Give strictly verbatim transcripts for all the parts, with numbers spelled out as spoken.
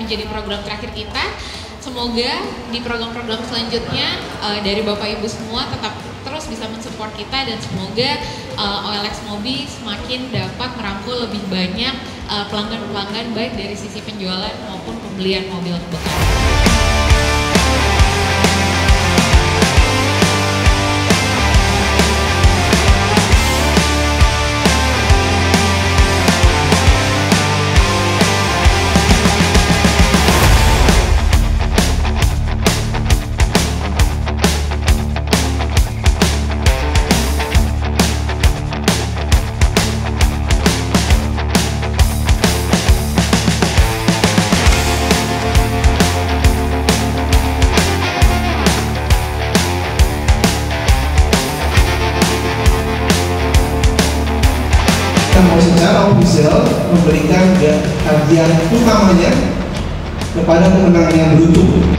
menjadi program terakhir kita. Semoga di program-program selanjutnya uh, dari Bapak Ibu semua tetap terus bisa mensupport kita dan semoga uh, O L X Mobi semakin dapat merangkul lebih banyak pelanggan-pelanggan uh, baik dari sisi penjualan maupun pembelian mobil bekas. Mau secara ofisial memberikan hadiah utamanya kepada pemenang yang beruntung.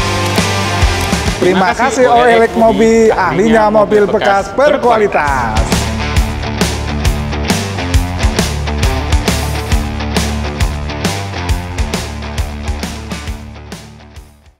Terima kasih O L X Mobi, ahlinya mobil bekas berkualitas.